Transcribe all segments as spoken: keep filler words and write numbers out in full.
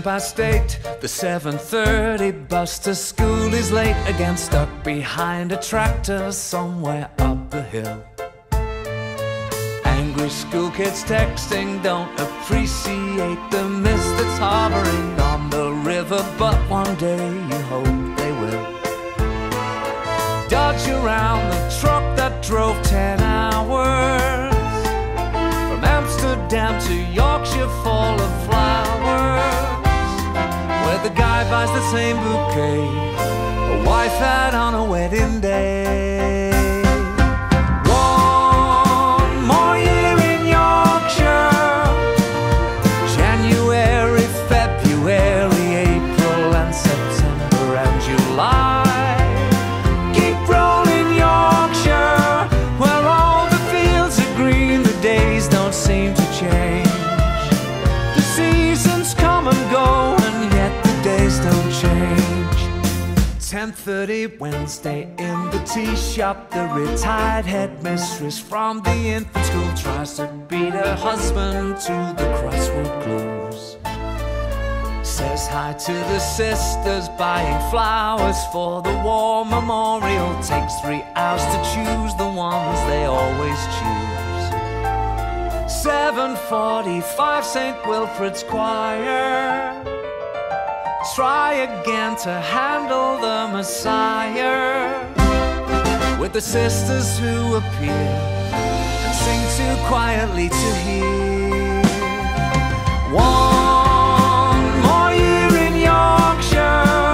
ten past eight, the seven thirty bus to school is late. Again stuck behind a tractor somewhere up the hill. Angry school kids texting don't appreciate the mist that's hovering on the river, but one day you hope they will. Dodge around the truck that drove ten hours from Amsterdam to Yorkshire, full of flowers, where the guy buys the same bouquet a wife had on a wedding day. One more year in Yorkshire, January, February, April and September and July. Keep rolling Yorkshire, where all the fields are green, the days don't seem to change. The seasons come and go, and yet the days don't change. ten thirty Wednesday in the tea shop, the retired headmistress from the infant school tries to beat her husband to the crossword clues. Says hi to the sisters, buying flowers for the war memorial. Takes three hours to choose the ones they always choose. seven forty-five Saint Wilfrid's choir try again to handle the Messiah, with the sisters who appear and sing too quietly to hear. One more year in Yorkshire,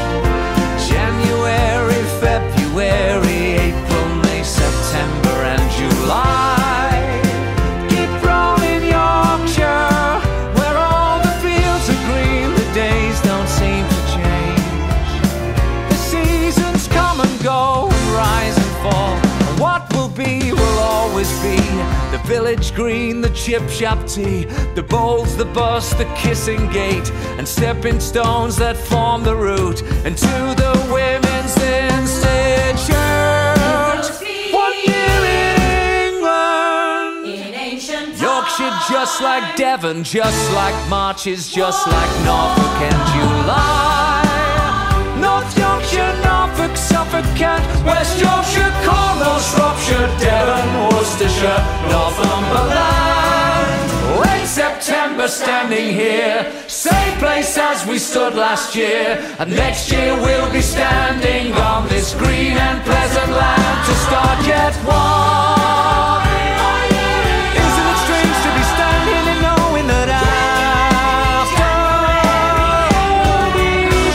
January, February, April, May, September and July. Keep rolling Yorkshire, where all the fields are green, the days don't seem to change. The seasons come and go, and rise and fall, and what will be will always be. The village green, the chip shop tea, the bowls, the bus, the kissing gate, and stepping stones that form the route into the women's instead church. One year in England, in ancient Yorkshire just like Devon, just like Marches, just like Norfolk and July. North Yorkshire, Norfolk, Suffolk, Kent, West Yorkshire, Cornwall, Shropshire, Devon, Worcestershire, Northumberland. Late September standing here, same place as we stood last year, and next year we'll be standing on this green and pleasant land to start yet one. Isn't it strange to be standing and knowing that after all these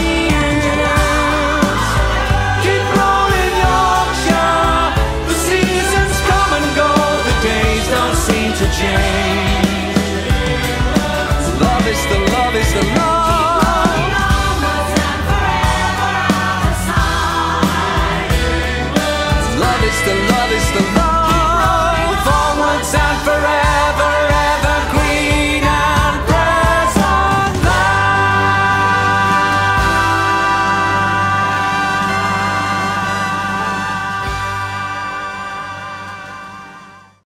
years, keep rolling Yorkshire, the seasons come and go, the days don't seem to change. Love is the love is the love. Love is the love is the love.